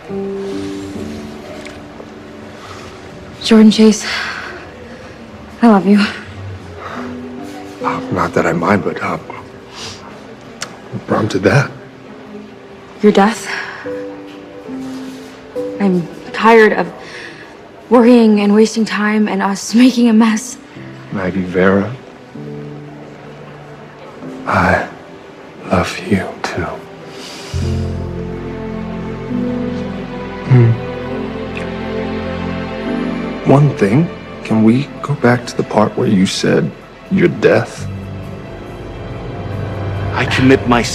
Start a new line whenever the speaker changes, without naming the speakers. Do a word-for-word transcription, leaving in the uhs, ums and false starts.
Jordan Chase, I love you.
Uh, not that I mind, but uh, what prompted that?
Your death. I'm tired of worrying and wasting time and us making a mess.
Maggie, Vera, I love you too. Hmm. One thing, can we go back to the part where you said your death?
I commit myself.